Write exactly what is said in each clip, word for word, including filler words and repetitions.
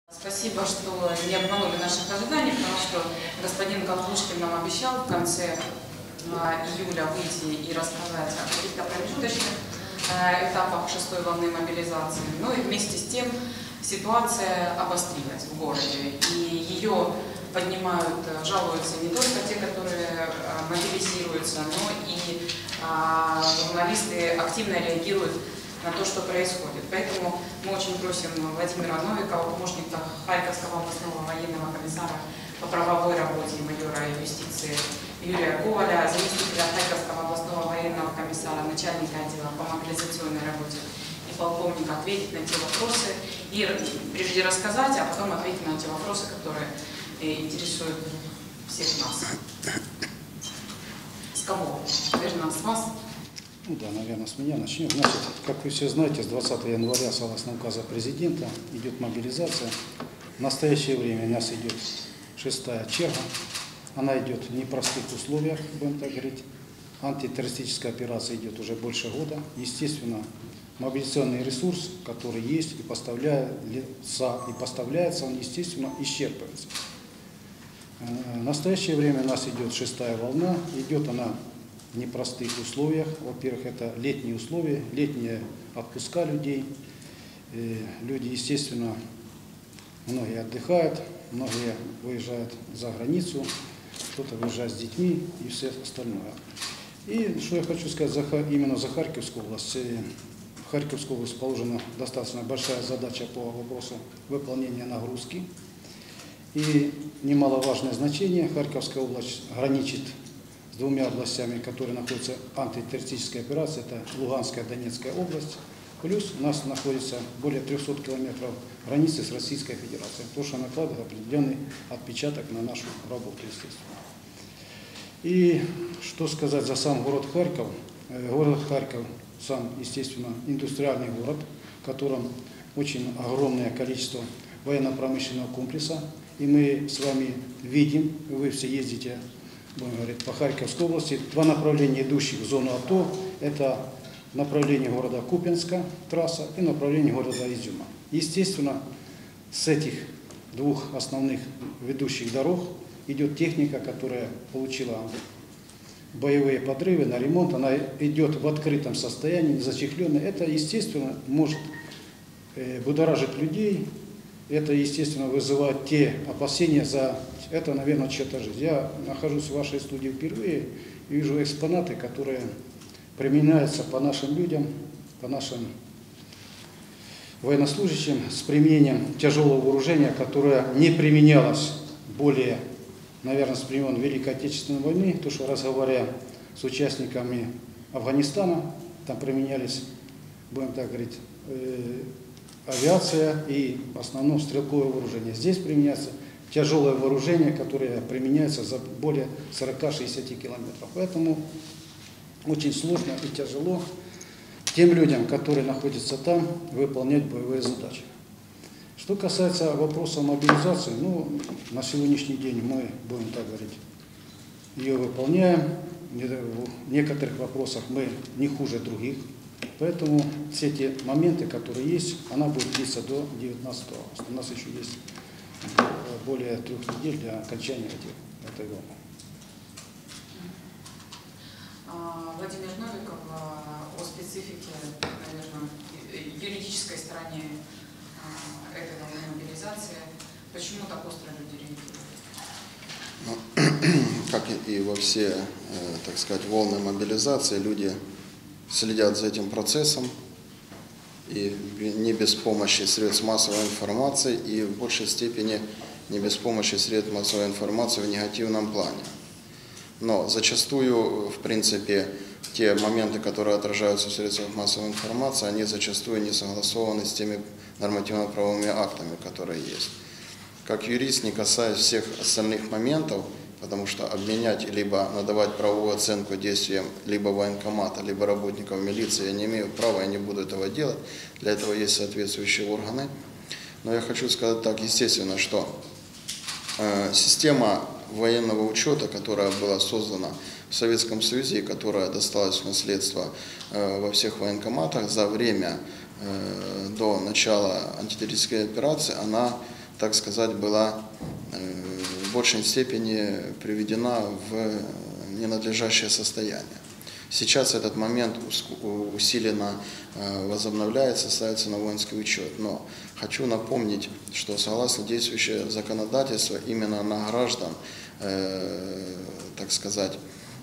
Спасибо, что не обманули наших ожиданий, потому что господин Колпушкин нам обещал в конце июля выйти и рассказать о каких-то промежуточных этапах шестой волны мобилизации. Ну и вместе с тем ситуация обострилась в городе, и ее поднимают, жалуются не только те, которые мобилизируются, но и журналисты активно реагируют на то, что происходит. Поэтому мы очень просим Владимира Новикова, помощника Харьковского областного военного комиссара по правовой работе и майора юстиции Юрия Коваля, заместителя Харьковского областного военного комиссара, начальника отдела по мобилизационной работе и полковника ответить на те вопросы и прежде рассказать, а потом ответить на те вопросы, которые интересуют всех нас. С кого? Наверное, с вас. Ну да, наверное, с меня начнем. Значит, как вы все знаете, с двадцатого января, согласно указа президента, идет мобилизация. В настоящее время у нас идет шестая черга. Она идет в непростых условиях, будем так говорить. Антитеррористическая операция идет уже больше года. Естественно, мобилизационный ресурс, который есть и поставляется, и поставляется, он, естественно, исчерпывается. В настоящее время у нас идет шестая волна. Идет она в непростых условиях. Во-первых, это летние условия, летние отпуска людей. И люди, естественно, многие отдыхают, многие выезжают за границу, кто-то выезжает с детьми и все остальное. И что я хочу сказать за, именно за Харьковскую область. В Харьковской области положена достаточно большая задача по вопросу выполнения нагрузки. И немаловажное значение. Харьковская область граничит с двумя областями, которые находятся в антитеррористической операции, это Луганская и Донецкая область. Плюс у нас находится более трёхсот километров границы с Российской Федерацией, то, что накладывает определенный отпечаток на нашу работу, естественно. И что сказать за сам город Харьков? Город Харьков сам, естественно, индустриальный город, в котором очень огромное количество военно-промышленного комплекса. И мы с вами видим, вы все ездите, будем говорить, по Харьковской области, два направления, идущих в зону АТО, это направление города Купянска, трасса, и направление города Изюма. Естественно, с этих двух основных ведущих дорог идет техника, которая получила боевые подрывы на ремонт, она идет в открытом состоянии, зачехленная. Это, естественно, может будоражить людей, это, естественно, вызывает те опасения за это, наверное, чья-то жизнь. Я нахожусь в вашей студии впервые и вижу экспонаты, которые применяются по нашим людям, по нашим военнослужащим с применением тяжелого вооружения, которое не применялось более, наверное, с времен Великой Отечественной войны, то, что разговаривая с участниками Афганистана, там применялись, будем так говорить, э, авиация и в основном стрелковое вооружение. Здесь применяется тяжелое вооружение, которое применяется за более сорока-шестидесяти километров. Поэтому очень сложно и тяжело тем людям, которые находятся там, выполнять боевые задачи. Что касается вопроса мобилизации, ну, на сегодняшний день мы, будем так говорить, ее выполняем. В некоторых вопросах мы не хуже других. Поэтому все те моменты, которые есть, она будет длиться до девятнадцатого августа. У нас еще есть более трех недель для окончания этой волны. Владимир Новиков о специфике, наверное, юридической стороне этой волны мобилизации. Почему так остро люди реагируют? Ну, как и во все, так сказать, волны мобилизации, люди следят за этим процессом, и не без помощи средств массовой информации, и в большей степени не без помощи средств массовой информации в негативном плане. Но зачастую, в принципе, те моменты, которые отражаются в средствах массовой информации, они зачастую не согласованы с теми нормативно-правовыми актами, которые есть. Как юрист, не касаясь всех остальных моментов, потому что обменять, либо надавать правовую оценку действиям либо военкомата, либо работников милиции я не имею права, я не буду этого делать. Для этого есть соответствующие органы. Но я хочу сказать так, естественно, что э, система военного учета, которая была создана в Советском Союзе и которая досталась в наследство э, во всех военкоматах за время э, до начала антитеррористической операции, она так сказать, была в большей степени приведена в ненадлежащее состояние. Сейчас этот момент усиленно возобновляется, ставится на воинский учет. Но хочу напомнить, что согласно действующему законодательству именно на граждан, так сказать,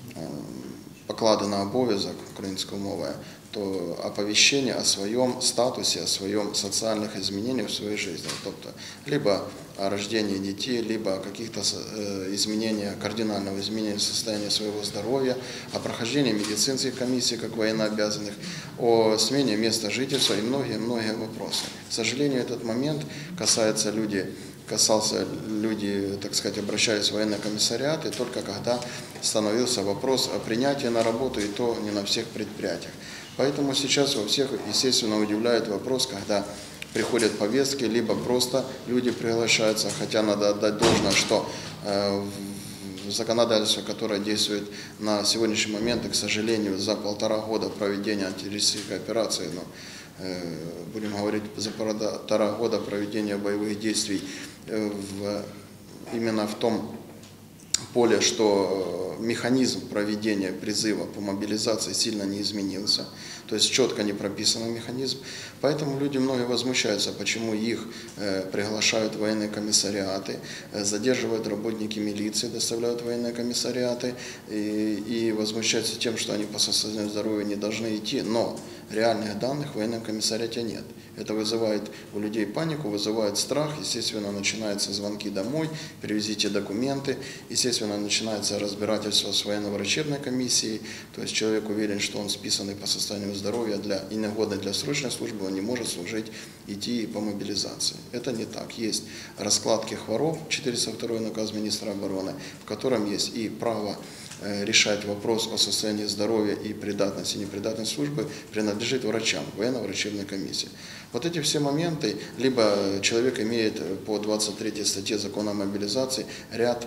покладено обов'язок українською мовою, то оповещение о своем статусе, о своем социальных изменениях в своей жизни. Тобто, либо о рождении детей, либо о каких-то изменениях, кардинального изменения состояния своего здоровья, о прохождении медицинских комиссий, как военнообязанных, о смене места жительства и многие-многие вопросы. К сожалению, этот момент касается людей, касался люди, так сказать, обращались в военный комиссариат, и только когда становился вопрос о принятии на работу, и то не на всех предприятиях. Поэтому сейчас во всех, естественно, удивляет вопрос, когда приходят повестки, либо просто люди приглашаются, хотя надо отдать должное, что э, законодательство, которое действует на сегодняшний момент, и, к сожалению, за полтора года проведения антитеррористической операции, ну, э, будем говорить, за полтора года проведения боевых действий э, в, именно в том поле, что механизм проведения призыва по мобилизации сильно не изменился, то есть четко не прописанный механизм. Поэтому люди многие возмущаются, почему их э, приглашают в военные комиссариаты, э, задерживают работники милиции, доставляют в военные комиссариаты и, и возмущаются тем, что они по состоянию здоровья не должны идти, но реальных данных в военном комиссариате нет. Это вызывает у людей панику, вызывает страх, естественно, начинаются звонки домой, привезите документы, естественно, начинается разбирательство с военно-врачебной комиссией, то есть человек уверен, что он списанный по состоянию здоровья для, и негодный для срочной службы, он не может служить, идти по мобилизации. Это не так. Есть раскладки хвороб, четыреста второй наказ министра обороны, в котором есть и право решать вопрос о состоянии здоровья и придатности и непридатности службы принадлежит врачам, военно-врачебной комиссии. Вот эти все моменты, либо человек имеет по двадцать третьей статье закона о мобилизации ряд,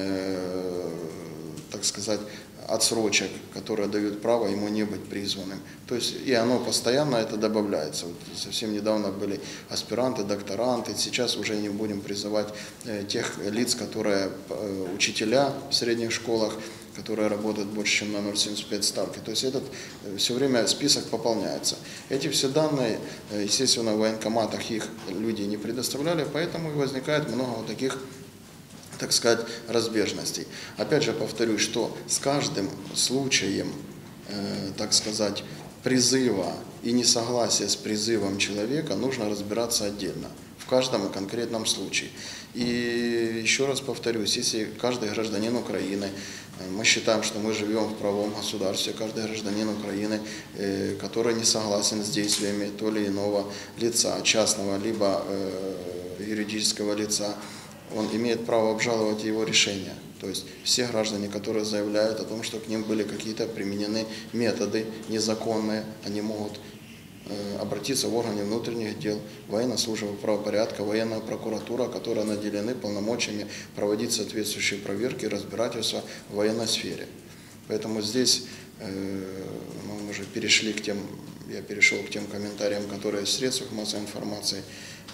э, так сказать, отсрочек, которые дают право ему не быть призванным. То есть и оно постоянно это добавляется. Вот совсем недавно были аспиранты, докторанты, сейчас уже не будем призывать э, тех лиц, которые э, учителя в средних школах, которые работают больше, чем на ноль целых семьдесят пять ставки. То есть этот все время список пополняется. Эти все данные, естественно, в военкоматах их люди не предоставляли, поэтому и возникает много вот таких, так сказать, разбежностей. Опять же повторюсь, что с каждым случаем, э, так сказать, призыва и несогласия с призывом человека нужно разбираться отдельно, в каждом конкретном случае. И еще раз повторюсь, если каждый гражданин Украины, мы считаем, что мы живем в правовом государстве, каждый гражданин Украины, э, который не согласен с действиями то или иного лица, частного, либо э, юридического лица, он имеет право обжаловать его решение. То есть все граждане, которые заявляют о том, что к ним были какие-то применены методы незаконные, они могут э, обратиться в органы внутренних дел, военная служба правопорядка, военная прокуратура, которые наделены полномочиями проводить соответствующие проверки и разбирательства в военной сфере. Поэтому здесь э, мы уже перешли к тем, я перешел к тем комментариям, которые в средствах массовой информации,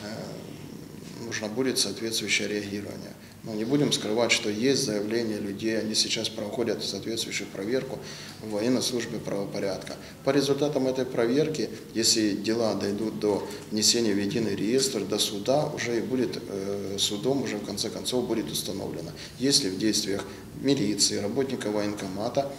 э, нужно будет соответствующее реагирование. Но не будем скрывать, что есть заявления людей, они сейчас проходят соответствующую проверку в военной службе правопорядка. По результатам этой проверки, если дела дойдут до внесения в единый реестр, до суда, уже и будет э, судом, уже в конце концов будет установлено, есть ли в действиях милиции, работника военкомата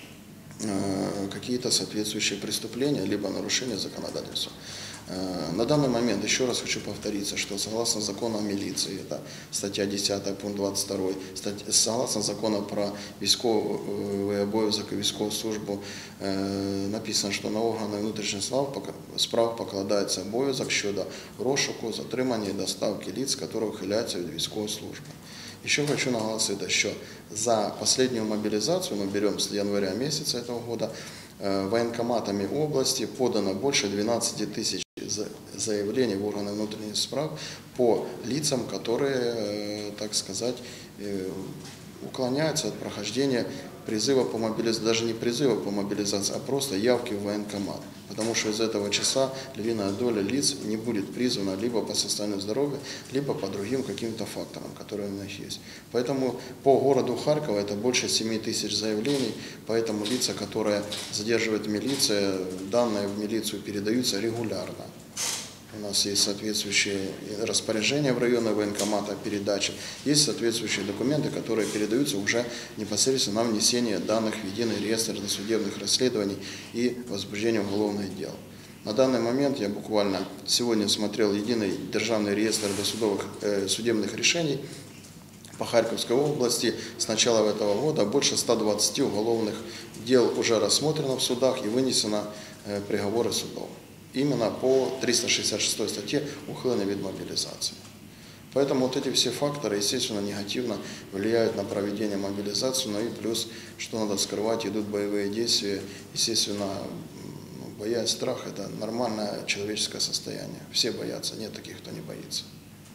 э, какие-то соответствующие преступления, либо нарушения законодательства. На данный момент, еще раз хочу повториться, что согласно закону о милиции, это статья десятая, пункт двадцать второй, согласно закону про військовий обов'язок і військову службу, написано, що на органи внутрішніх справ покладається обов'язок щодо розшуку, затримання і доставки лиц, які ухиляються від військової служби. Еще хочу наголосить, что за последнюю мобилизацию, мы берем с января месяца этого года, военкоматами области подано больше двенадцати тысяч заявлений в органы внутренних справ по лицам, которые, так сказать, уклоняются от прохождения призыва по мобилизации, даже не призыва по мобилизации, а просто явки в военкомат. Потому что из этого числа львиная доля лиц не будет призвана либо по состоянию здоровья, либо по другим каким-то факторам, которые у них есть. Поэтому по городу Харькова это больше семи тысяч заявлений, поэтому лица, которые задерживает милиция, данные в милицию передаются регулярно. У нас есть соответствующие распоряжения в районные военкомата о передаче, есть соответствующие документы, которые передаются уже непосредственно на внесение данных в единый реестр досудебных расследований и возбуждение уголовных дел. На данный момент я буквально сегодня смотрел единый державный реестр досудовых э, судебных решений по Харьковской области. С начала этого года больше ста двадцати уголовных дел уже рассмотрено в судах и вынесено э, приговоры судов. Именно по триста шестьдесят шестой статье ухыльный вид мобилизации. Поэтому вот эти все факторы, естественно, негативно влияют на проведение мобилизации, но и плюс, что надо скрывать, идут боевые действия. Естественно, боязнь, страх – это нормальное человеческое состояние. Все боятся, нет таких, кто не боится.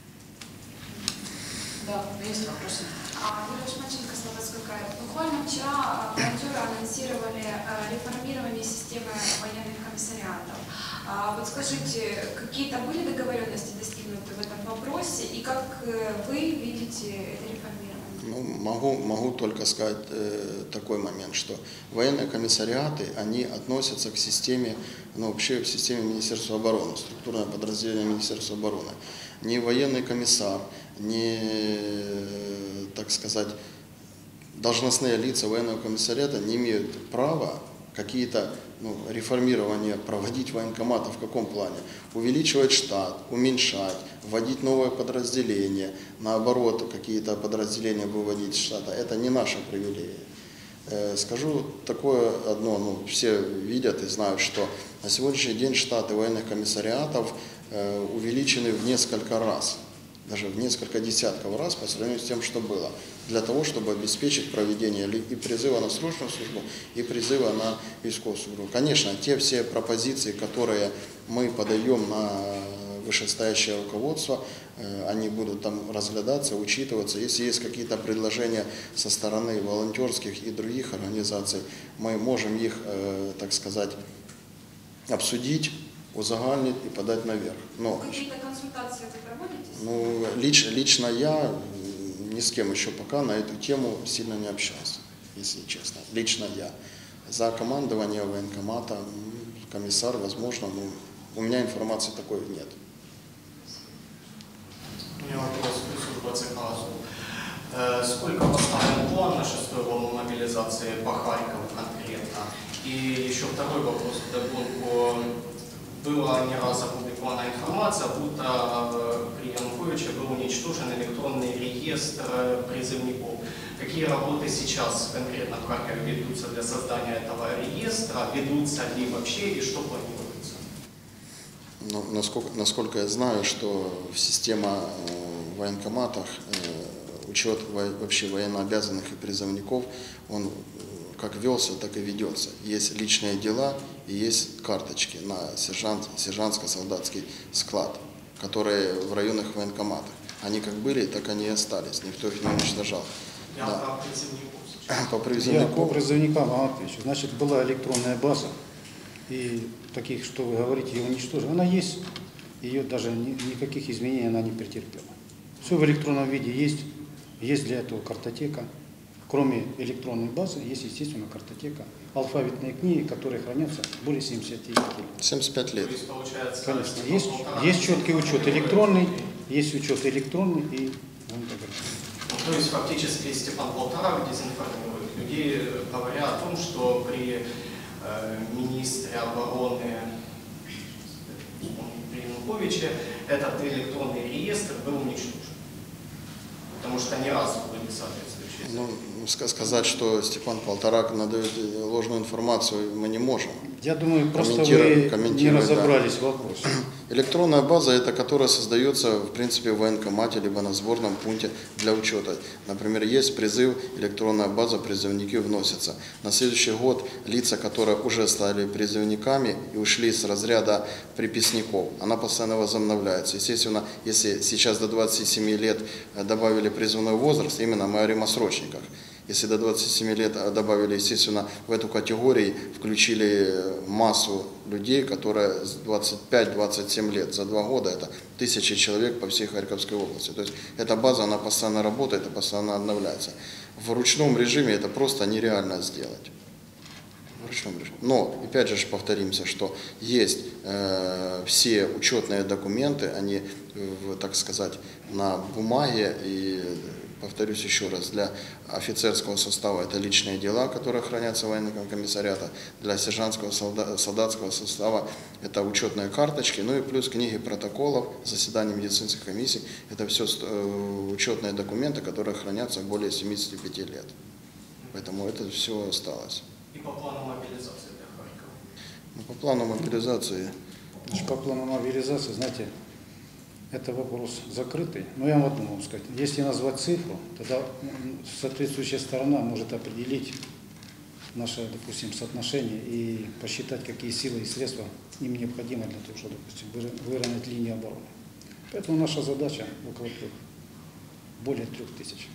Да, есть вопросы. Юлия Шмаченко, Слободской край. Буквально вчера волонтеры анонсировали реформирование системы военных комиссариатов. Вот скажите, какие-то были договоренности достигнуты в этом вопросе и как вы видите это реформирование? Ну, могу, могу только сказать э, такой момент, что военные комиссариаты, они относятся к системе, ну вообще к системе Министерства обороны, структурное подразделение Министерства обороны. Ни военный комиссар, ни, так сказать, должностные лица военного комиссариата не имеют права какие-то ну, реформирования проводить военкомата в каком плане? Увеличивать штат, уменьшать, вводить новое подразделение, наоборот, какие-то подразделения выводить из штата. Это не наша привилегия. Скажу такое одно, ну, все видят и знают, что на сегодняшний день штаты военных комиссариатов увеличены в несколько раз, даже в несколько десятков раз по сравнению с тем, что было, для того, чтобы обеспечить проведение и призыва на срочную службу, и призыва на войсковую службу. Конечно, те все пропозиции, которые мы подаем на вышестоящее руководство, они будут там разглядаться, учитываться. Если есть какие-то предложения со стороны волонтерских и других организаций, мы можем их, так сказать, обсудить, узагальнить и подать наверх. Но какие-то консультации вы проводите? Ну, лич, лично я ни с кем еще пока на эту тему сильно не общался, если честно. Лично я. За командование военкомата, комиссар, возможно, ну, у меня информации такой нет. У меня вопрос к службе ЦК. Сколько поставлен план на шестую волну мобилизации по Харькову конкретно? И еще второй вопрос к догонку. Была не раз опубликована информация, будто при Януковиче был уничтожен электронный реестр призывников. Какие работы сейчас конкретно в Харькове ведутся для создания этого реестра? Ведутся ли вообще и что планируется? Ну, насколько, насколько я знаю, что система в военкоматах, учет вообще военнообязанных и призывников, он как велся, так и ведется. Есть личные дела и есть карточки на сержант, сержантско-солдатский склад, которые в районных военкоматах. Они как были, так они и остались. Никто их не уничтожал. Я да. про призывников сейчас. По призывникам. Я по призывникам вам отвечу. Значит, была электронная база, и таких, что вы говорите, ее уничтожили. Она есть, ее даже ни, никаких изменений она не претерпела. Все в электронном виде есть, есть для этого картотека. Кроме электронной базы, есть, естественно, картотека, алфавитные книги, которые хранятся более семидесяти лет. семьдесят пять лет. То есть, получается, Конечно, что есть, полтора есть четкий года учет электронный, есть учет электронный и фотографии. Ну, то есть фактически Степан Полторак дезинформирует людей, говоря о том, что при э, министре обороны при Януковиче этот электронный реестр был уничтожен. Потому что ни разу были соответствующие. Ну, сказать, что Степан Полторак надает ложную информацию, мы не можем. Я думаю, просто вы не разобрались в вопросе. Электронная база, это которая создается, в принципе, в военкомате, либо на сборном пункте для учета. Например, есть призыв, электронная база, призывники вносятся. На следующий год лица, которые уже стали призывниками и ушли с разряда приписников, она постоянно возобновляется. Естественно, если сейчас до двадцати семи лет добавили призывной возраст, именно мы говорим о срочниках. Если до двадцати семи лет добавили, естественно, в эту категорию включили массу людей, которые с двадцати пяти — двадцати семи лет. За два года это тысячи человек по всей Харьковской области. То есть эта база, она постоянно работает и постоянно обновляется. В ручном режиме это просто нереально сделать. В ручном режиме. Но, опять же, повторимся, что есть э, все учетные документы, они, э, так сказать, на бумаге. И, повторюсь еще раз, для офицерского состава это личные дела, которые хранятся в военном комиссариате. Для сержантского, солдатского состава это учетные карточки. Ну и плюс книги протоколов, заседаний медицинских комиссий. Это все э, учетные документы, которые хранятся более семидесяти пяти лет. Поэтому это все осталось. И по плану мобилизации для Харькова? Ну, по плану мобилизации... По плану мобилизации, знаете, это вопрос закрытый. Но я вам одно могу сказать. Если назвать цифру, тогда соответствующая сторона может определить наше, допустим, соотношение и посчитать, какие силы и средства им необходимы для того, чтобы, допустим, выровнять линию обороны. Поэтому наша задача около трех, более трех тысяч.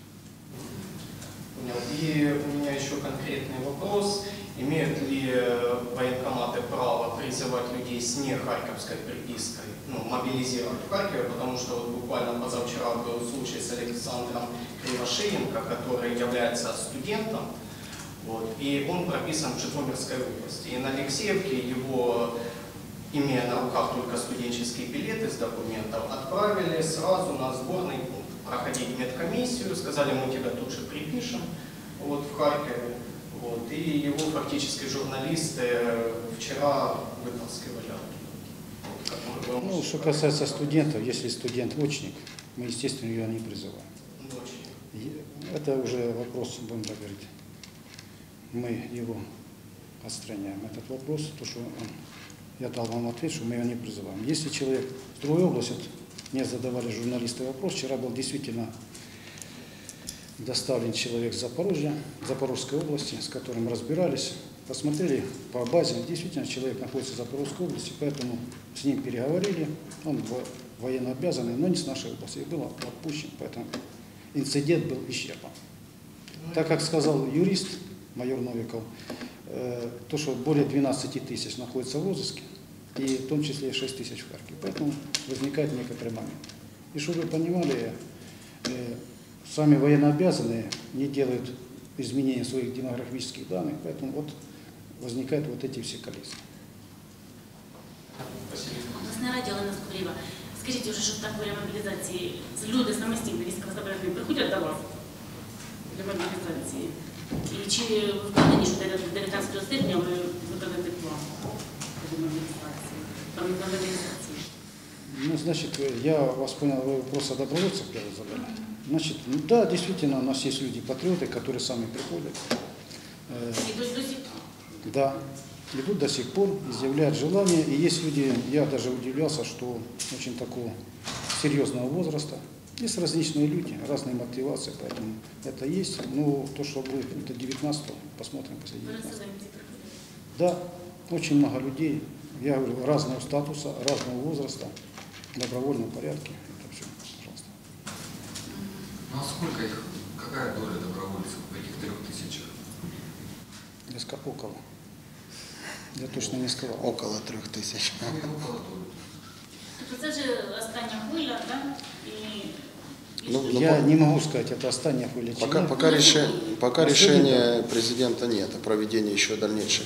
И у меня еще конкретный вопрос. Имеют ли военкоматы право призывать людей с не харьковской припиской, ну, мобилизировать в Харькове, потому что вот буквально позавчера был случай с Александром Кривошеенко, который является студентом, вот, и он прописан в Житомирской области. И на Алексеевке его, имея на руках только студенческие билеты с документов, отправили сразу на сборный пункт проходить медкомиссию, сказали, мы тебя тут же припишем, вот, в Харькове. Вот, и его фактически журналисты вчера вытаскивали оттуда. Вот, ну, что касается студентов, если студент очник, мы, естественно, ее не призываем. Это уже вопрос, будем так говорить, мы его отстраняем. Этот вопрос, то, что он, я дал вам ответ, что мы его не призываем. Если человек в другой области, мне задавали журналисты вопрос, вчера был действительно доставлен человек с Запорожья, Запорожской области, с которым разбирались, посмотрели по базе, действительно человек находится в Запорожской области, поэтому с ним переговорили, он военно обязанный, но не с нашей области, и был отпущен, поэтому инцидент был исчерпан. Так как сказал юрист, майор Новиков, то, что более двенадцати тысяч находится в розыске, и в том числе шесть тысяч в Харькове, поэтому возникает некоторый момент. И чтобы вы понимали, сами военнообязанные не делают изменения своих демографических данных, поэтому вот возникают вот эти все коллизии. Обласне радіо Олена Скубрєва. Скажіть, уже, що в такої мобілізації люди самостійно військовозобов'язані приходять до вас для мобілізації? І чи ви впевнені, що до дев'ятнадцятого серпня ви виконаєте план для мобілізації? мобілізації? Ну, значит, я вас понял, вы вопрос о добровольцах первый задали. Значит, ну да, действительно, у нас есть люди-патриоты, которые сами приходят. Идут до сих пор? Да, идут до сих пор, изъявляют желание. И есть люди, я даже удивлялся, что очень такого серьезного возраста. Есть различные люди, разные мотивации, поэтому это есть. Но то, что будет до девятнадцатого, посмотрим после девятнадцатого. Да, очень много людей, я говорю, разного статуса, разного возраста, в добровольном порядке. Это все, пожалуйста. Ну а сколько их, какая доля добровольцев в этих трех тысячах? Несколько около. Я точно не сказал. Около трех тысяч. Ну, около доли. Тобто це ж остання хвиля, да? І... Ну, Я ну, не могу сказать, это остання хвиля. Пока, пока, реши, пока решения президента нет о проведении еще дальнейших,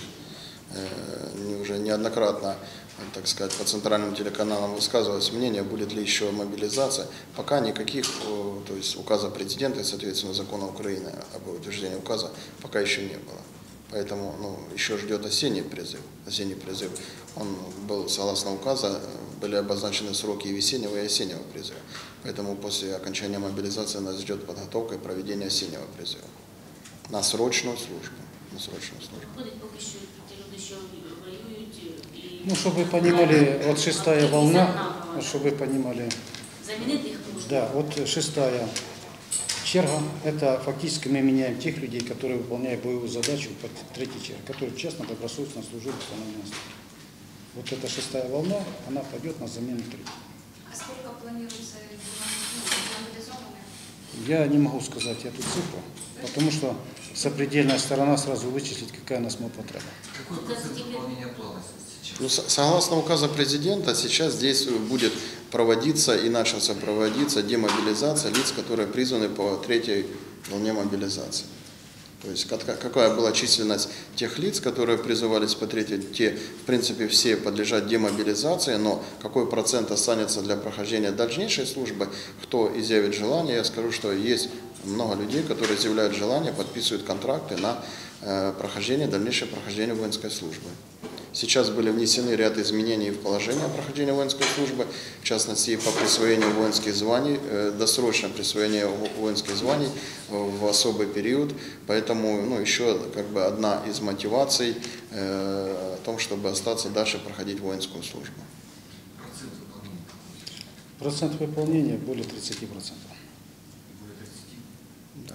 э, уже неоднократно, так сказать, по центральным телеканалам высказывалось мнение, будет ли еще мобилизация. Пока никаких, то есть указа президента и, соответственно, закона Украины об утверждении указа пока еще не было. Поэтому ну, еще ждет осенний призыв. Осенний призыв, он был, согласно указа, были обозначены сроки и весеннего, и осеннего призыва. Поэтому после окончания мобилизации нас ждет подготовка и проведение осеннего призыва. На срочную службу. На срочную службу. Ходять поки що ті люди, що воюють і... Ну, чтобы вы понимали, вот шестая волна, вот, чтобы вы понимали, Замінити їх можна? да, вот шестая черга, это фактически мы меняем тех людей, которые выполняют боевую задачу под третьей черги, которые честно, добросовестно служили в установленном строке. Вот эта шестая волна, она пойдет на замену третьей. А сколько планируется мобилизованных? Я не могу сказать эту цифру, потому что сопредельная сторона сразу вычислит, какая у нас потреба. Какой процент выполнения плана сейчас? Ну, со- согласно указа президента, сейчас здесь будет проводиться и начался проводиться демобилизация лиц, которые призваны по третьей волне мобилизации. То есть как- какая была численность тех лиц, которые призывались по третьей, те, в принципе, все подлежат демобилизации, но какой процент останется для прохождения дальнейшей службы, кто изъявит желание, я скажу, что есть много людей, которые изъявляют желание, подписывают контракты на э, прохождение, дальнейшее прохождение воинской службы. Сейчас были внесены ряд изменений в положение прохождения воинской службы, в частности, по присвоению воинских званий, э, досрочное присвоение во- воинских званий в особый период. Поэтому ну, еще как бы одна из мотиваций э, о том, чтобы остаться дальше проходить воинскую службу. Процент выполнения какой? Процент выполнения более тридцати процентов. Более тридцати? Да.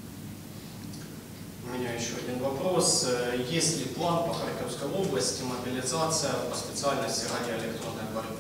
У меня еще один вопрос. Э, Есть ли план по Харьковской области мобилизация по специальности радиоэлектронная борьба?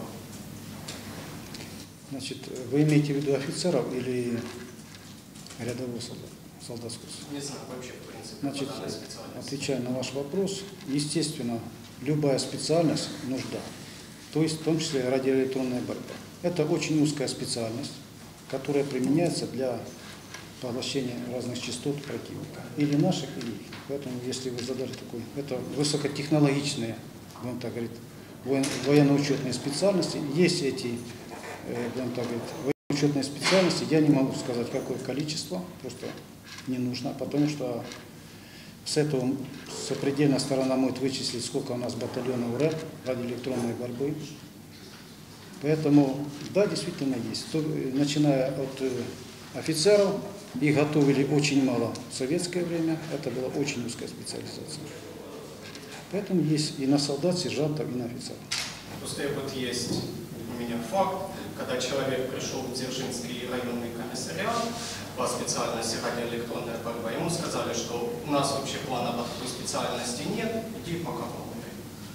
Значит, вы имеете в виду офицеров или рядового солдата? Солдатскую? Не знаю, вообще, в принципе, Значит, по данной специальности. отвечая на ваш вопрос, естественно, любая специальность нужда, то есть в том числе радиоэлектронная борьба. Это очень узкая специальность, которая применяется для поглощения разных частот противника, или наших, или их. Поэтому, если вы задали такой, это высокотехнологичные, будем так говорить, воен- военно-учетные специальности. Есть эти, э, будем так говорить, военно-учетные специальности, я не могу сказать, какое количество, просто не нужно, потому что с этого сопредельная сторона может вычислить, сколько у нас батальонов РЭП, радиоэлектронной борьбы. Поэтому, да, действительно есть. То, э, начиная от э, офицеров, их готовили очень мало в советское время, это была очень узкая специализация. Поэтому есть и на солдат, сержантов, и на офицеров. Просто вот есть у меня факт, когда человек пришел в Дзержинский районный комиссариат по специальности радиоэлектронная борьба, ему сказали, что у нас вообще плана по такой специальности нет, иди пока погуляй.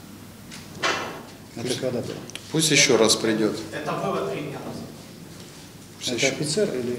Это когда было? Пусть еще раз придет. Это было три дня назад. Пусть Это еще- офицер или...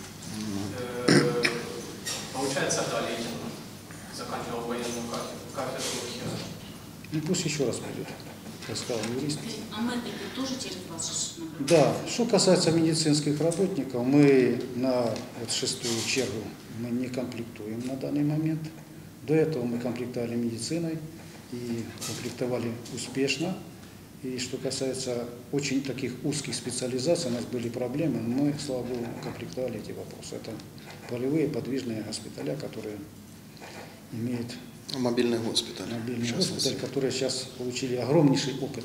Э, Получается, да, лейтенант заканчивал военную кафедру, кафедру хера. Ну пусть еще раз придет, как сказал юрист. Скажите, а медики тоже через вас же направляют? Да, что касается медицинских работников, мы на вот шестую чергу мы не комплектуем на данный момент. До этого мы комплектовали медициной и комплектовали успешно. И что касается очень таких узких специализаций, у нас были проблемы, но мы, слава богу, комплектовали эти вопросы. Это полевые подвижные госпиталя, которые имеют Мобильный госпиталь. мобильный в частности. госпиталь, которые сейчас получили огромнейший опыт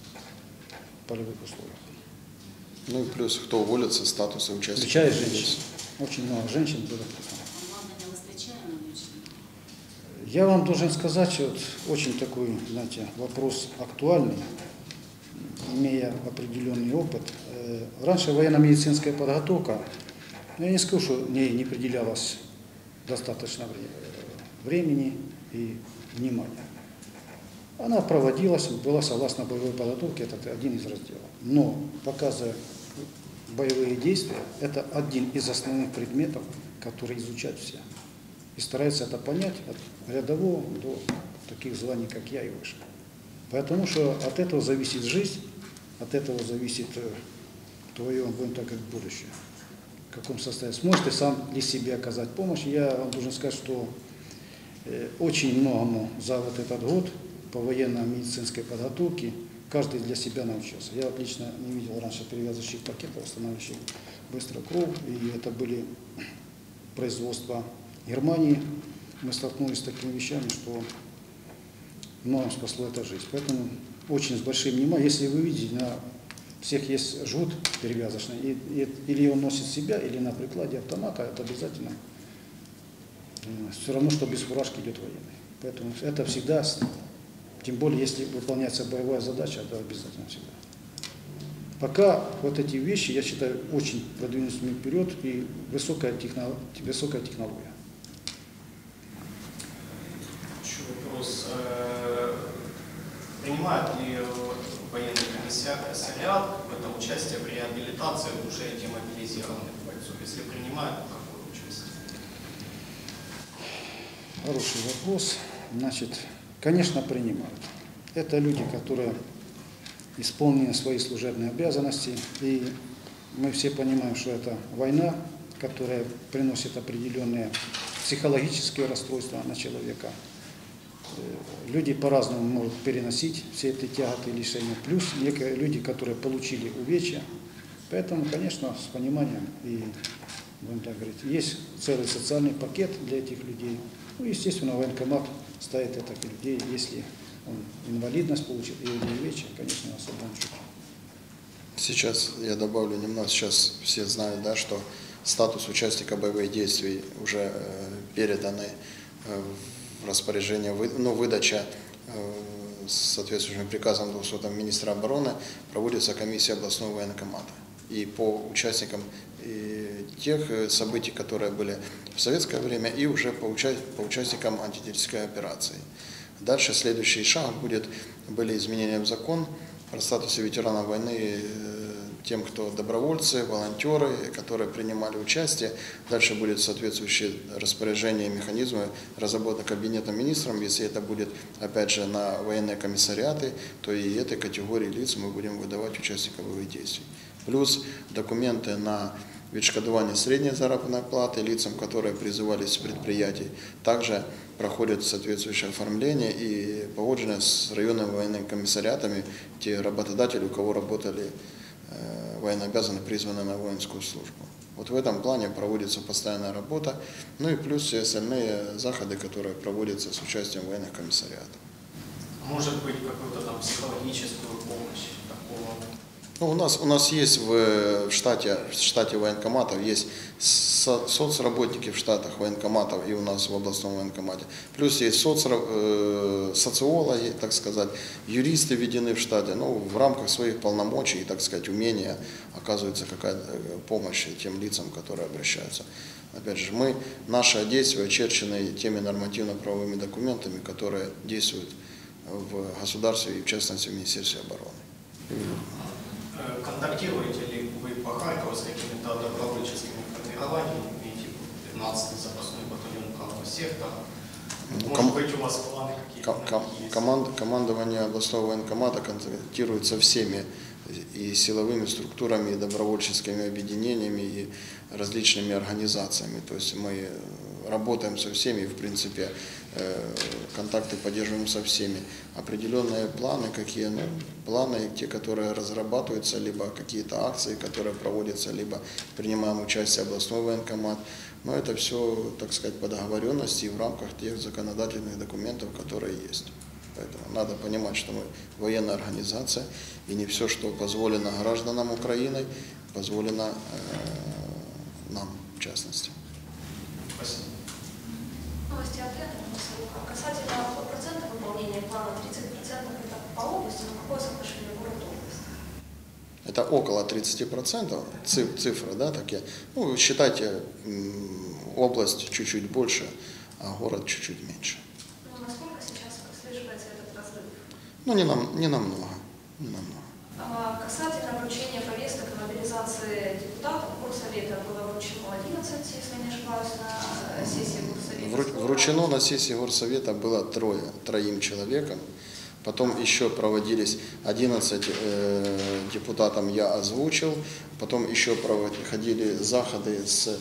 в полевых условиях. Ну и плюс, кто уволится, статусы участников. Включая женщин. Очень много женщин было. Главное, не встречаем лично. Я вам должен сказать, что вот очень такой, знаете, вопрос актуальный, имея определенный опыт. Э, Раньше военно-медицинская подготовка, ну, я не скажу, что не, не определялось достаточно вре- времени и внимания. Она проводилась, была согласно боевой подготовке, это один из разделов. Но показывая боевые действия, это один из основных предметов, которые изучают все. И стараются это понять от рядового до таких званий, как я и выше. Потому что от этого зависит жизнь, от этого зависит э, твое, будем так, как будущее. В каком состоянии. Сможешь ты сам ли себе оказать помощь? Я вам должен сказать, что э, очень многому за вот этот год по военно-медицинской подготовке каждый для себя научился. Я вот лично не видел раньше перевязочных пакетов, восстанавливающих быстро кровь, и это были производства Германии. Мы столкнулись с такими вещами, что многим спасло это жизнь. Поэтому очень с большим вниманием, если вы видите, на всех есть жгут перевязочный, и, и, или он носит себя, или на прикладе автомата, это обязательно э, все равно, что без фуражки идет военный. Поэтому это всегда, с- тем более, если выполняется боевая задача, это обязательно всегда. Пока вот эти вещи, я считаю, очень продвинулись вперед и высокая, техно, высокая технология. Еще вопрос. Э, Принимает ли военный комиссариат какое-то участие в реабилитации уже демобилизированных бойцов? Если принимает, то как? Хороший вопрос. Значит, конечно, принимают. Это люди, которые исполнили свои служебные обязанности, и мы все понимаем, что это война, которая приносит определенные психологические расстройства на человека. Люди по-разному могут переносить все эти тяготы и лишения, плюс некие люди, которые получили увечья. Поэтому, конечно, с пониманием и, будем так говорить, есть целый социальный пакет для этих людей. Ну, естественно, военкомат ставит это к людей, если он инвалидность получил или увечья, конечно, на особом учете. Сейчас я добавлю немного, сейчас все знают, да, что статус участника боевых действий уже э, переданы э, в распоряжение, вы, ну, выдача э, соответствующим приказом двухсотого министра обороны проводится комиссия областного военкомата. И по участникам и тех событий, которые были в советское время, и уже по, уча по участникам антитеррористической операции. Дальше следующий шаг будет, были изменения в закон о статусе ветеранов войны тем, кто добровольцы, волонтеры, которые принимали участие. Дальше будет соответствующее распоряжение и механизмы разработаны Кабинетом министров. Если это будет, опять же, на военные комиссариаты, то и этой категории лиц мы будем выдавать участников боевых действий. Плюс документы на відшкодування средней заработной платы лицам, которые призывались с предприятий. Также проходит соответствующее оформление и погоджено с районными военными комиссариатами те работодатели, у кого работали э, военнообязанные, призваны на воинскую службу. Вот в этом плане проводится постоянная работа, ну и плюс все остальные заходы, которые проводятся с участием военных комиссариатов. Может быть, какую-то там психологическую помощь такого? Ну, у нас, у нас есть в штате, в штате военкоматов, есть со, соцработники в штатах военкоматов и у нас в областном военкомате. Плюс есть соц, э, социологи, так сказать, юристы введены в штате. Ну, в рамках своих полномочий и, так сказать, умения оказывается какая-то помощь тем лицам, которые обращаются. Опять же, мы, наши действия очерчены теми нормативно-правовыми документами, которые действуют в государстве и, в частности, в Министерстве обороны. Контактируете ли вы по Харькову с какими-то добровольческими формированиями, типа пятнадцатый запасной батальон правого сектора? Может Ком... быть, у вас планы какие-то ком... есть? Команд... Командование областного военкомата контактирует со всеми и силовыми структурами, и добровольческими объединениями, и различными организациями. То есть мы работаем со всеми, и, в принципе, контакты поддерживаем со всеми. Определенные планы, какие, ну, планы, те, которые разрабатываются, либо какие-то акции, которые проводятся, либо принимаем участие областной военкомат. Но это все, так сказать, по договоренности и в рамках тех законодательных документов, которые есть. Поэтому надо понимать, что мы военная организация, и не все, что позволено гражданам Украины, позволено э, нам, в частности. Спасибо. Новости ответа. Касательно процента выполнения плана, тридцать процентов это по области, но какое соотношение город-область? Это около тридцати процентов, цифры, да, такие. Ну, считайте, область чуть-чуть больше, а город чуть-чуть меньше. Ну, насколько сейчас прослеживается этот разрыв? Ну, не, нам, не намного. Не намного. А, касательно вручения повесток и мобилизации депутатов, Горсовета было вручено одиннадцать, если не ошибаюсь, на сессии Горсовета. Вручено на сессии Горсовета было трое, троим человекам. Потом еще проводились одиннадцать э, депутатам я озвучил. Потом еще проходили заходы с,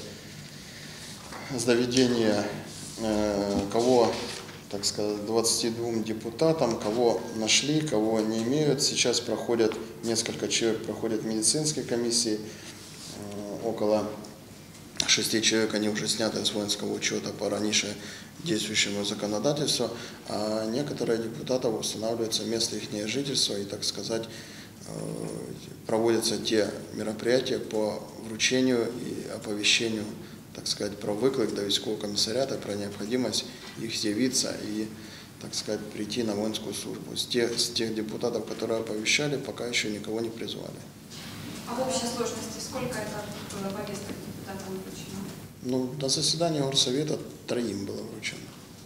с доведения э, кого, так сказать, двадцати двум депутатам, кого нашли, кого не имеют. Сейчас проходят несколько человек, проходят медицинские комиссии, э, около шести человек, они уже сняты с воинского учета по раньше действующему законодательству, а некоторые депутаты устанавливаются место их жительства и, так сказать, проводятся те мероприятия по вручению и оповещению, так сказать, про выклик до військового комиссариата, про необходимость их явиться и, так сказать, прийти на воинскую службу. С тех, с тех депутатов, которые оповещали, пока еще никого не призвали. А в общей сложности сколько это повесток депутатам вручено? Ну, на заседании Горсовета троим было вручено.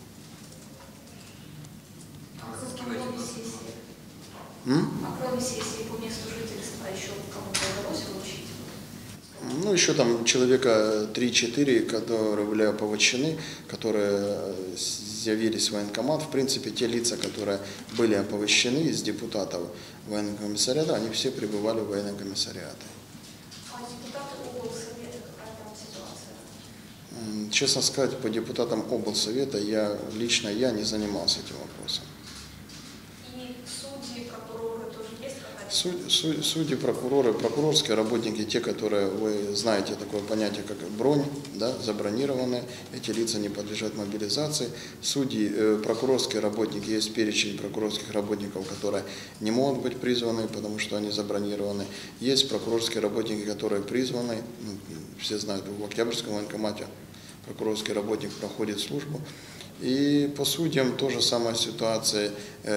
А кроме сессии? М? А кроме сессии по месту жительства еще кому-то удалось вручить? Ну, еще там человека три-четыре, которые были оповещены, которые явились в военкомат. В принципе, те лица, которые были оповещены из депутатов военного комиссариата, они все пребывали в военном комиссариате. А депутаты облсовета, какая там ситуация? Честно сказать, по депутатам облсовета я лично я не занимался этим вопросом. И судьи, прокуроры тоже есть какая-то? Судьи, судьи, судьи, прокуроры, прокурорские работники, те, которые, вы знаете такое понятие, как бронь, да, забронированные, эти лица не подлежат мобилизации. Судьи, э, прокурорские работники, есть перечень прокурорских работников, которые не могут быть призваны, потому что они забронированы. Есть прокурорские работники, которые призваны, ну, все знают, в Октябрьском военкомате прокурорский работник проходит службу. И по судьям тоже самая ситуация.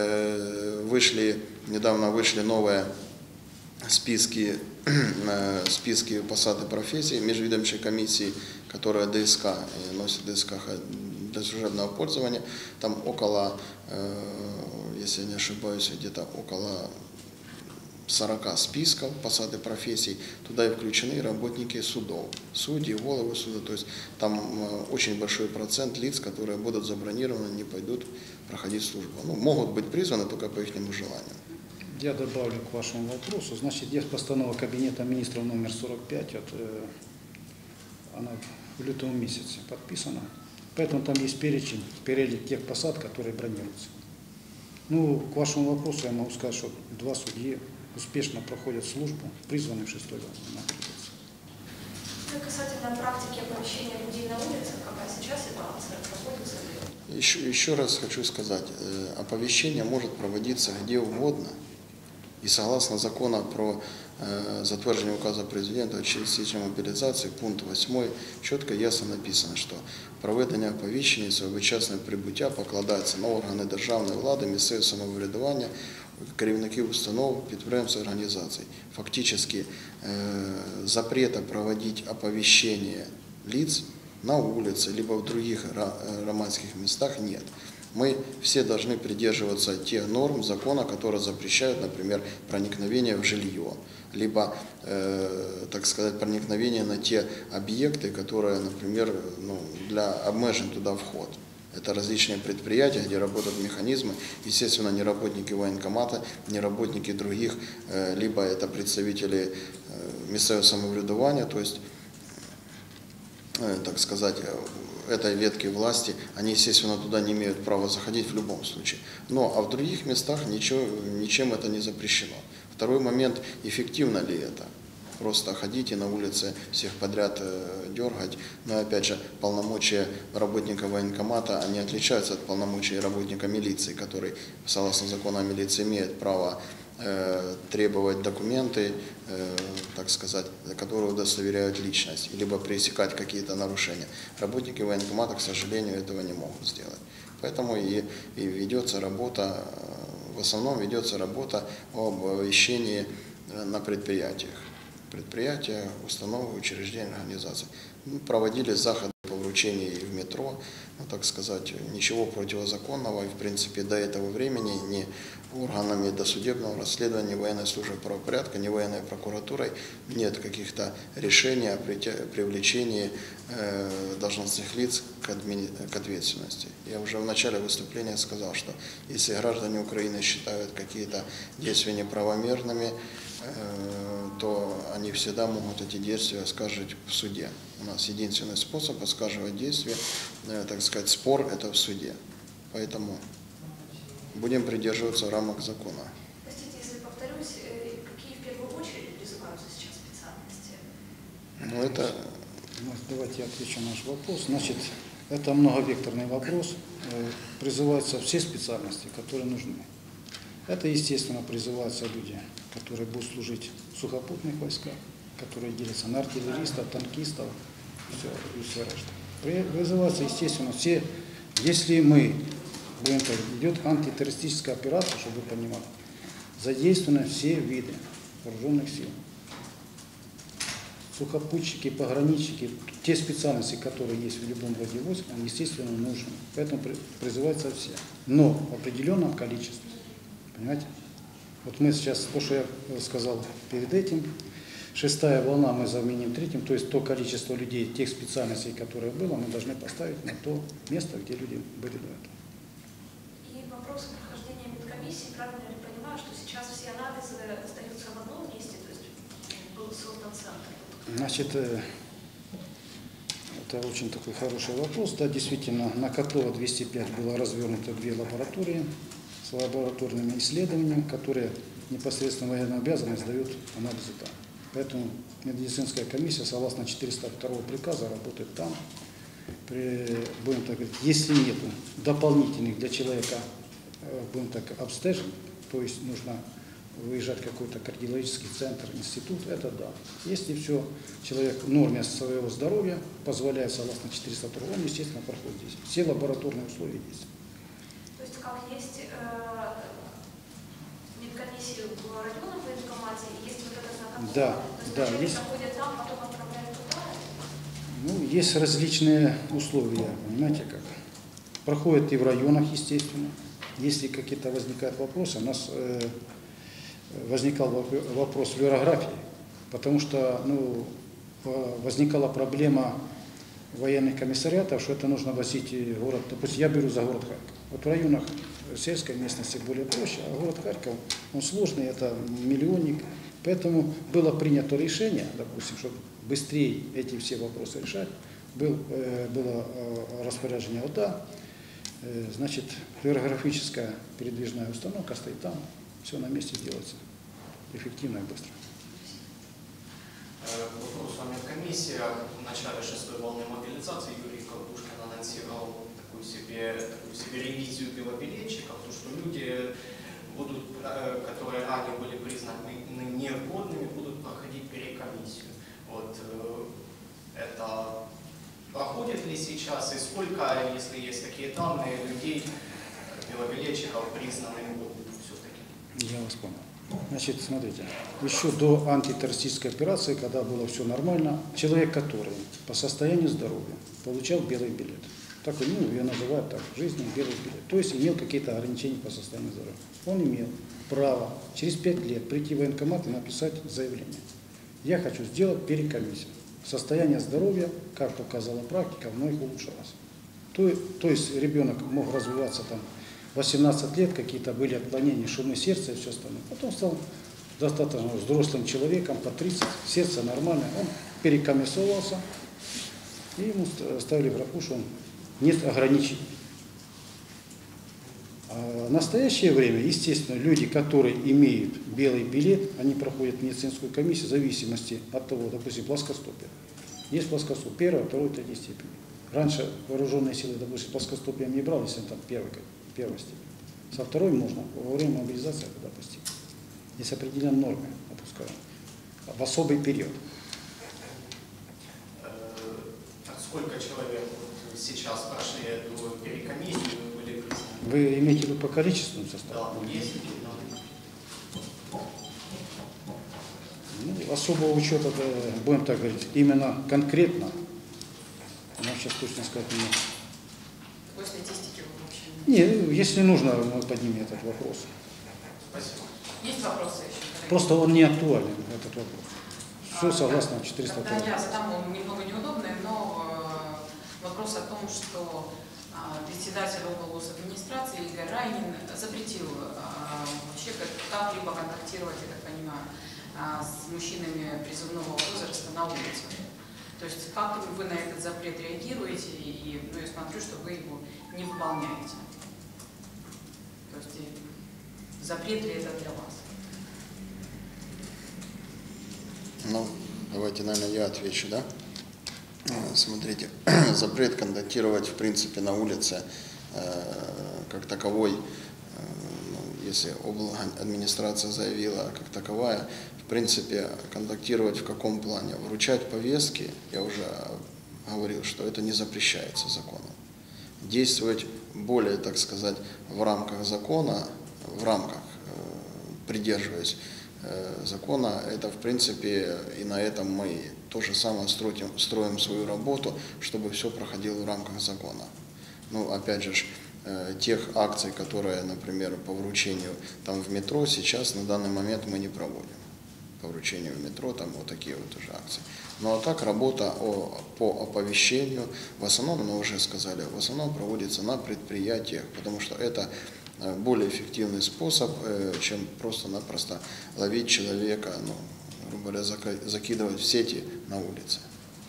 Вышли, недавно вышли новые списки, списки посад и профессий межведомственной комиссии, которая ДСК, носит ДСК для служебного пользования. Там около, если я не ошибаюсь, где-то около сорока списков посад и профессий, туда и включены работники судов, судьи, головы суда, то есть там очень большой процент лиц, которые будут забронированы, не пойдут проходить службу. Ну, могут быть призваны только по их желанию. Я добавлю к вашему вопросу. Значит, есть постанова Кабинета министров номер сорок пять, от, э, она в лютом месяце подписана, поэтому там есть перечень, перелик тех посад, которые бронируются. Ну, к вашему вопросу я могу сказать, что два судьи успешно проходят службу, призваны в шестой мобилизации. Ну и касательно практики оповещения людей на улицах, какая сейчас ситуация, проходится ли? Еще, еще раз хочу сказать, оповещение может проводиться где угодно, и согласно закону про э, затверджение указа президента о частичной мобилизации, пункт восьмой, чітко ясно написано, що проведення оповіщення своєчасне прибуття покладається на органи державної влади, місцевого самоврядування, керівників установ, підприємств, організацій. Фактически э, запрета проводить оповещение лиц на улице, либо в других романских местах нет. Мы все должны придерживаться тех норм закона, которые запрещают, например, проникновение в жилье, либо, э, так сказать, проникновение на те объекты, которые, например, ну, для обмежен туда вход. Это различные предприятия, где работают механизмы, естественно, не работники военкомата, не работники других, э, либо это представители э, местного самоврядування, то есть, э, так сказать, этой ветки власти, они, естественно, туда не имеют права заходить в любом случае. Но а в других местах ничего, ничем это не запрещено. Второй момент, эффективно ли это? Просто ходить и на улице всех подряд э, дергать. Но опять же, полномочия работника военкомата, они отличаются от полномочий работника милиции, который, согласно закону о милиции, имеет право э, требовать документы, э, так сказать, которые удостоверяют личность, либо пресекать какие-то нарушения. Работники военкомата, к сожалению, этого не могут сделать. Поэтому и, и ведется работа, в основном ведется работа об оповещении на предприятиях. Предприятия, установы, учреждения, организации. Мы проводили заходы по вручению и в метро, ну, так сказать, ничего противозаконного, и в принципе до этого времени ни органами досудебного расследования, ни военной службы правопорядка, ни военной прокуратурой нет каких-то решений о привлечении э, должностных лиц к, админи... к ответственности. Я уже в начале выступления сказал, что если граждане Украины считают какие-то действия неправомерными, то они всегда могут эти действия оскаржить в суде. У нас единственный способ оскарживать действия, так сказать, спор – это в суде. Поэтому будем придерживаться рамок закона. Простите, если повторюсь, какие в первую очередь призываются сейчас специальности? Ну, это... Давайте я отвечу на наш вопрос. Значит, это многовекторный вопрос. Призываются все специальности, которые нужны. Это, естественно, призываются люди, которые будут служить в сухопутных войсках, которые делятся на артиллеристов, танкистов и все, и все решта. Призываются, естественно, все, если мы, будем так, идет антитеррористическая операция, чтобы вы понимали, задействованы все виды вооруженных сил. Сухопутчики, пограничники, те специальности, которые есть в любом роде войск, они, естественно, нужны. Поэтому призываются все. Но в определенном количестве. Понимаете? Вот мы сейчас, то, что я сказал перед этим, Шестая волна мы заменим третьим, то есть то количество людей, тех специальностей, которые было, мы должны поставить на то место, где люди были до этого. И вопрос прохождения медкомиссии, правильно я понимаю, что сейчас все анализы остаются в одном месте, то есть был создан центр? Значит, это очень такой хороший вопрос. Да, действительно, на Котлова двести пять было развернуто две лаборатории с лабораторными исследованиями, которые непосредственно военнообязанные сдают анализы там. Поэтому медицинская комиссия, согласно четыреста второго приказа, работает там. При, будем так говорить, если нет дополнительных для человека, будем так, обстежень, то есть нужно выезжать в какой-то кардиологический центр, институт, это да. Если все, человек в норме своего здоровья позволяет, согласно четыреста второму, он, естественно, проходит здесь. Все лабораторные условия есть. То есть как есть э, медкомиссии в районном военкомате, есть вот это на Котлова? Да, то есть да, человек есть. проходит там, потом отправляют туда? Ну, есть различные условия, понимаете как. Проходят и в районах, естественно. Если какие-то возникают вопросы, у нас э, возникал вопрос флюорографии, потому что ну, возникала проблема военных комиссариатов, что это нужно возить в город. Допустим, я беру за город Харьков. Вот в районах сельской местности более проще, а город Харьков, он сложный, это миллионник. Поэтому было принято решение, допустим, чтобы быстрее эти все вопросы решать, был, э, было э, распоряжение ОДА, э, значит, флюорографическая передвижная установка стоит там, все на месте делается эффективно и быстро. Вопрос о медкомиссиях. В начале шестой волны мобилизации Юрий Ковтушкин анонсировал такую себе, такую себе ревизию белобилетчиков, то что люди, будут, которые ранее были признаны негодными, будут проходить перекомиссию. Вот, это проходит ли сейчас и сколько, если есть такие данные, людей, белобилетчиков признаны негодными все-таки? Я вас понял. Значит, смотрите, еще до антитеррористической операции, когда было все нормально, человек, который по состоянию здоровья получал белый билет, так, ну, я называю так, в жизни белый билет, то есть имел какие-то ограничения по состоянию здоровья, он имел право через пять лет прийти в военкомат и написать заявление. Я хочу сделать перекомиссию. Состояние здоровья, как показала практика, вновь улучшалось. То, то есть ребенок мог развиваться там восемнадцать лет, какие-то были отклонения, шумы сердца и все остальное. Потом стал достаточно взрослым человеком, по тридцать, сердце нормальное, он перекомиссовался, и ему ставили графу, что он нет ограничений. А в настоящее время, естественно, люди, которые имеют белый билет, они проходят медицинскую комиссию в зависимости от того, допустим, плоскостопие. Есть плоскостопие первой, второй, третьей степени. Раньше вооруженные силы, допустим, плоскостопием не брали, если там первый, первой степени. Со второй можно во время мобилизации это допустить. Есть определенные нормы, опускаем. В особый период. Сколько человек вот сейчас прошли эту перекомиссию, были признаны? Вы имеете в виду по количеству составу? Да, есть. Ну, особого учета, будем так говорить, именно конкретно, я сейчас точно сказать не могу. Такой статистики вы вообще не... Нет, если нужно, мы поднимем этот вопрос. Спасибо. Есть вопросы еще? Просто он не актуален, этот вопрос. Все А, согласно да. четыреста Тогда второму. я задам, он немного неудобный, но э, вопрос о том, что э, председатель облгосадминистрации Игорь Райнин запретил э, вообще как-либо контактировать, я так понимаю, э, с мужчинами призывного возраста на улице. То есть как вы на этот запрет реагируете, и ну, я смотрю, что вы его не выполняете. То есть и запрет ли это для вас? Ну, давайте, наверное, я отвечу, да? Смотрите, запрет контактировать, в принципе, на улице э, как таковой, э, ну, если администрация заявила как таковая, в принципе, контактировать в каком плане? Вручать повестки, я уже говорил, что это не запрещается законом. Действовать более, так сказать, в рамках закона, в рамках, э, придерживаясь закона, это в принципе и на этом мы то же самое строим, строим свою работу, чтобы все проходило в рамках закона. Ну, опять же, тех акций, которые, например, по вручению там в метро, сейчас на данный момент мы не проводим. по вручению в метро, там вот такие вот уже акции. Ну а так работа о, по оповещению, в основном, мы уже сказали, в основном проводится на предприятиях, потому что это более эффективный способ, чем просто-напросто ловить человека, ну, грубо говоря, закидывать в сети на улице.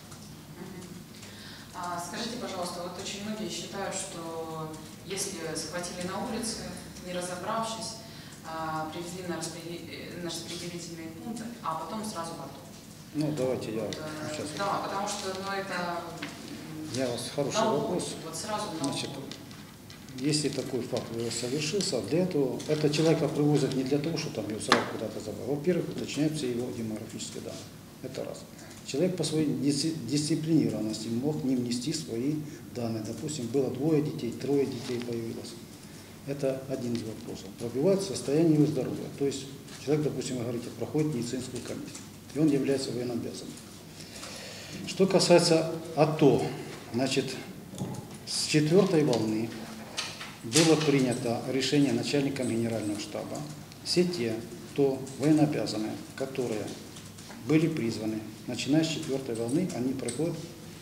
Скажите, пожалуйста, вот очень многие считают, что если схватили на улице, не разобравшись, привезли на распределительный пункт, а потом сразу в АТО. Ну, давайте я вот, сейчас. Да, потому что ну, это... Я вас хороший налог, вопрос. Вот сразу Значит, если такой факт совершился, для этого, это человека привозят не для того, чтобы там его сразу куда-то забрать. Во-первых, уточняются его демографические данные. Это раз. Человек по своей дисциплинированности мог не внести свои данные. Допустим, было двое детей, трое детей появилось. Это один из вопросов. Пробивает состояние его здоровья. То есть человек, допустим, вы говорите, проходит медицинскую комиссию, и он является военнообязанным. Что касается АТО, значит, с четвертой волны было принято решение начальником генерального штаба. Все те, кто военнообязанные, которые были призваны, начиная с четвертой волны, они проходят,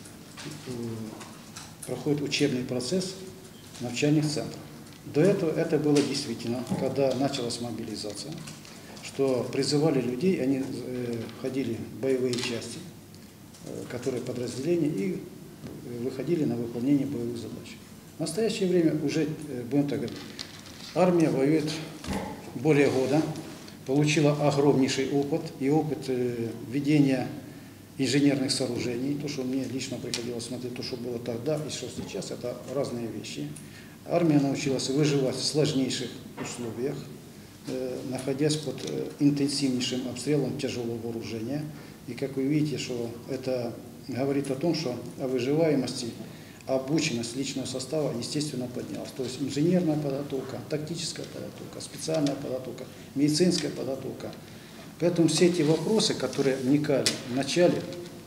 проходят учебный процесс в начальных центрах. До этого это было действительно, когда началась мобилизация, что призывали людей, они э, ходили в боевые части, э, которые подразделения, и выходили на выполнение боевых задач. В настоящее время уже, э, будем так говорить, армия воюет более года, получила огромнейший опыт, и опыт э, ведения инженерных сооружений, то, что мне лично приходилось смотреть, то, что было тогда и что сейчас, это разные вещи. Армия научилась выживать в сложнейших условиях, э, находясь под э, интенсивнейшим обстрелом тяжелого вооружения. И как вы видите, что это говорит о том, что о выживаемости, обученность личного состава, естественно, поднялась. То есть инженерная подготовка, тактическая подготовка, специальная подготовка, медицинская подготовка. Поэтому все эти вопросы, которые вникали в начале,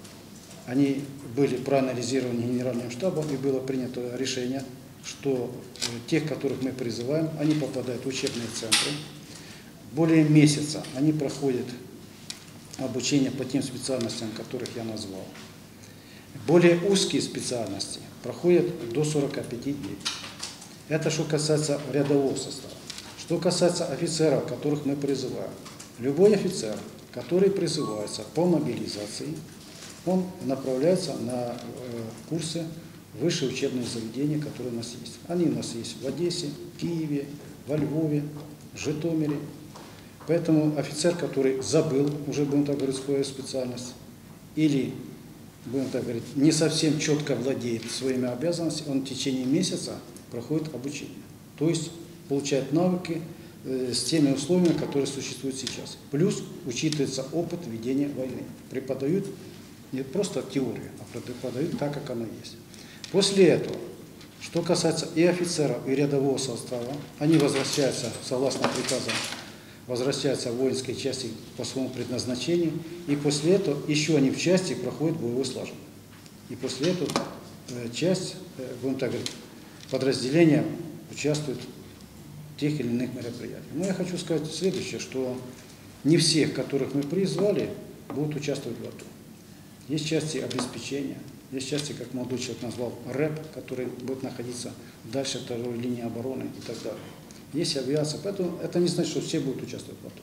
они были проанализированы Генеральным штабом, и было принято решение, что тех, которых мы призываем, они попадают в учебные центры. Более месяца они проходят обучение по тем специальностям, которых я назвал. Более узкие специальности проходят до сорока пяти дней. Это что касается рядового состава. Что касается офицеров, которых мы призываем. Любой офицер, который призывается по мобилизации, он направляется на э, курсы высшие учебные заведения, которые у нас есть. Они у нас есть в Одессе, в Киеве, во Львове, в Житомире. Поэтому офицер, который забыл, уже будем так говорить, свою специальность, или, будем так говорить, не совсем четко владеет своими обязанностями, он в течение месяца проходит обучение. То есть получает навыки э, с теми условиями, которые существуют сейчас. Плюс учитывается опыт ведения войны. Преподают не просто теорию, а преподают так, как оно есть. После этого, что касается и офицеров, и рядового состава, они возвращаются, согласно приказам, возвращаются в воинские части по своему предназначению, и после этого еще они в части проходят боевой слаженный. И после этого э, часть, э, будем так говорить, подразделения участвует в тех или иных мероприятиях. Но я хочу сказать следующее, что не всех, которых мы призвали, будут участвовать в АТО. Есть части обеспечения, есть части, как молодой человек назвал, рэп, который будет находиться дальше второй линии обороны и так далее. Есть авиация, поэтому это не значит, что все будут участвовать в АТО.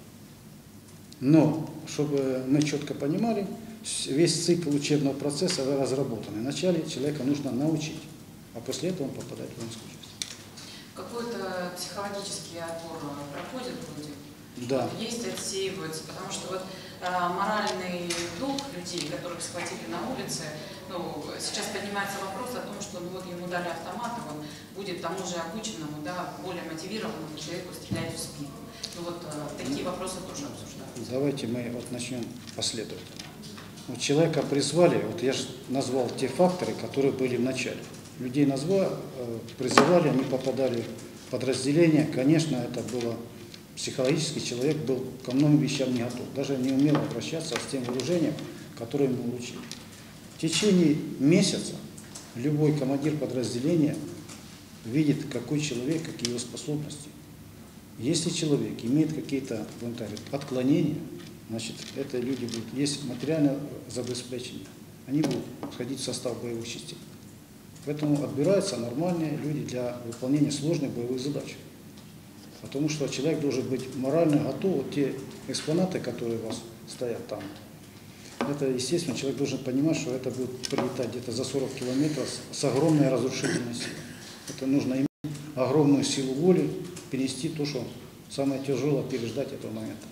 Но, чтобы мы четко понимали, весь цикл учебного процесса разработан. Вначале человека нужно научить, а после этого он попадает в воинскую часть. Какой-то психологический отбор проходит вроде? Да. Вот есть, отсеиваются, потому что вот а, моральный дух людей, которых схватили на улице, ну, сейчас поднимается вопрос о том, что ну, вот ему дали автомат, и он будет тому же обученному, да, более мотивированному человеку стрелять в спину. Ну вот а, такие вопросы тоже обсуждаются. Давайте мы вот начнем последовательно. Вот человека призвали, вот я же назвал те факторы, которые были в начале. Людей назвали, призывали, они попадали в подразделение. Конечно, это было психологически, человек был ко многим вещам не готов. Даже не умел обращаться с тем вооружением, которое ему учили. В течение месяца любой командир подразделения видит, какой человек, какие его способности. Если человек имеет какие-то отклонения, значит, это люди будут, есть материальное забезпечение, они будут входить в состав боевых частей. Поэтому отбираются нормальные люди для выполнения сложных боевых задач. Потому что человек должен быть морально готов, вот те экспонаты, которые у вас стоят там, это, естественно, человек должен понимать, что это будет прилетать где-то за сорок километров с, с огромной разрушительностью. Это нужно иметь огромную силу воли, перенести то, что самое тяжелое, переждать этого момента.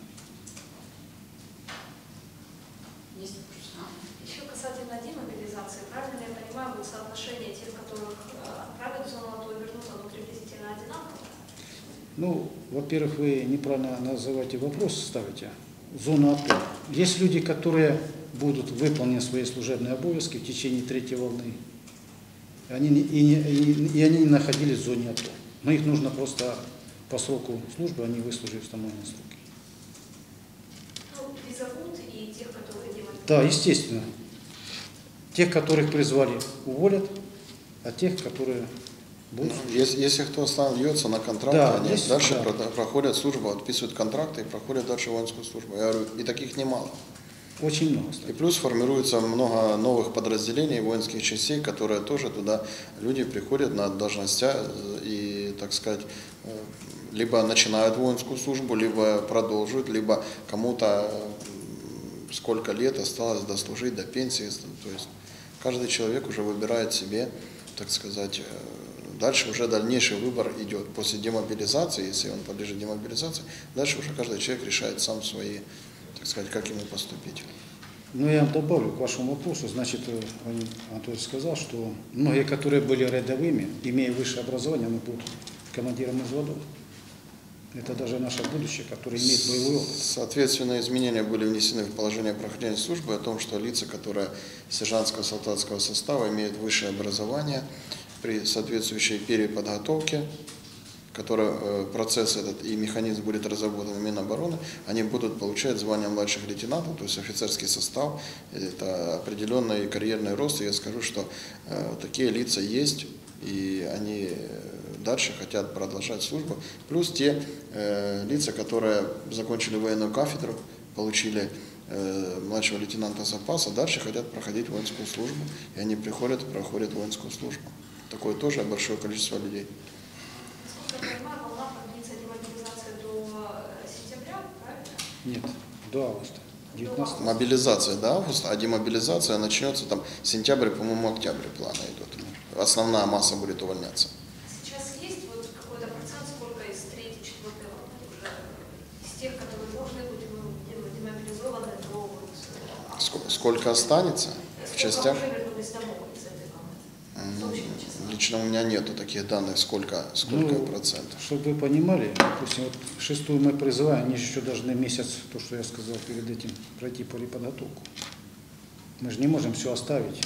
Еще касательно демобилизации, правильно я понимаю, будет соотношение тех, которых отправят в зону АТО и вернутся, оно приблизительно одинаково? Ну, во-первых, вы неправильно называете вопрос, ставите. Зона АТО. Есть люди, которые будут выполнять свои служебные обовязки в течение третьей волны. Они не, и, и, и они не находились в зоне АТО. Но их нужно просто по сроку службы, они выслужили установленные сроки. Ну, призовут и тех, которые делают... Да, естественно. Тех, которых призвали, уволят, а тех, которые будут... Ну, если, если кто остается на контракте, Да, они есть, дальше да. про- проходят службу, подписывают контракты и проходят дальше воинскую службу. Я говорю, и таких немало. Очень много. И Кстати. плюс формируется много новых подразделений воинских частей, которые тоже туда люди приходят на должности и, так сказать, либо начинают воинскую службу, либо продолжают, либо кому-то сколько лет осталось дослужить до пенсии. То есть каждый человек уже выбирает себе, так сказать, дальше уже дальнейший выбор идет. После демобилизации, если он подлежит демобилизации, дальше уже каждый человек решает сам свои, так сказать, как ему поступить. Ну, я добавлю к вашему вопросу. Значит, Анатолий сказал, что многие, которые были рядовыми, имея высшее образование, они будут командиром взводов. Это даже наше будущее, которое имеет боевой опыт. Соответственно, изменения были внесены в положение прохождения службы о том, что лица, которые сержантского солдатского состава имеют высшее образование, при соответствующей переподготовке, который, процесс этот и механизм будет разработан в Минобороны, они будут получать звание младших лейтенантов, то есть офицерский состав, это определенный карьерный рост. И я скажу, что э, такие лица есть, и они дальше хотят продолжать службу. Плюс те э, лица, которые закончили военную кафедру, получили э, младшего лейтенанта запаса, дальше хотят проходить воинскую службу, и они приходят и проходят воинскую службу. Такое тоже большое количество людей. Насколько я понимаю, волна продлится демобилизация до сентября, правильно? Нет, до августа. девятнадцатого. Мобилизация до августа, а демобилизация начнется там сентябрь, по-моему, октябрь планы идут. Основная масса будет увольняться. Сейчас есть вот какой-то процент, сколько из третьей, четвертой волны уже из тех, которые должны быть демобилизованы до вот, Сколько, сколько останется в частях? Сколько уже вернулись домой из этой волны? Ну, В общем числе. лично у меня нету таких данных, сколько, сколько Ну, процентов. чтобы вы понимали, допустим, вот шестую мы призываем, они же еще должны месяц, то, что я сказал перед этим, пройти переподготовку. Мы же не можем все оставить.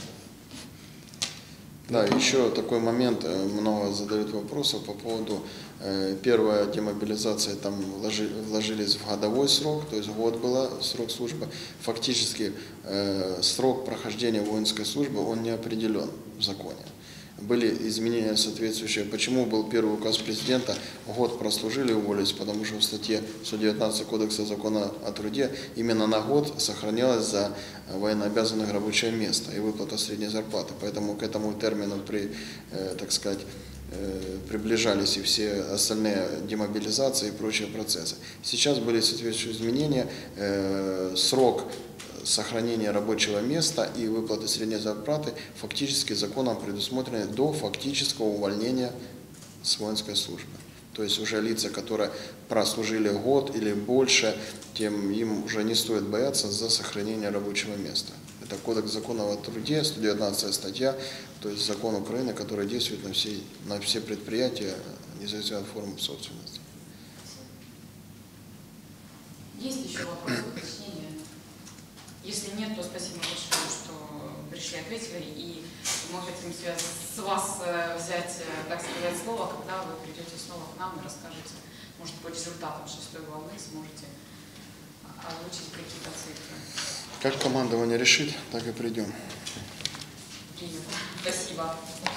Да, еще такой момент, э, много задают вопросов по поводу э, первой демобилизации, там вложи, вложились в годовой срок, то есть год был срок службы. Фактически э, срок прохождения воинской службы, он не определен в законе. Были изменения соответствующие. Почему был первый указ президента, год прослужили, уволились, потому что в статье сто девятнадцать Кодекса закона о труде именно на год сохранялось за военнообязанных рабочее место и выплата средней зарплаты. Поэтому к этому термину, при, э, так сказать, э, приближались и все остальные демобилизации и прочие процессы. Сейчас были соответствующие изменения, э, срок сохранения рабочего места и выплаты средней зарплаты фактически законом предусмотрены до фактического увольнения с воинской службы. То есть уже лица, которые прослужили год или больше, тем им уже не стоит бояться за сохранение рабочего места. Это Кодекс закона о труде, сто девятнадцатая статья, то есть закон Украины, который действует на все, на все предприятия, независимо от формы собственности. Есть еще вопросы, уточнения? Если нет, то спасибо большое, что пришли, ответили. И мы хотим с вас взять, так сказать, слово, когда вы придете снова к нам и расскажете, может, по результатам шестой волны сможете озвучить какие-то цифры. Как командование решит, так и придем. Принято. Спасибо.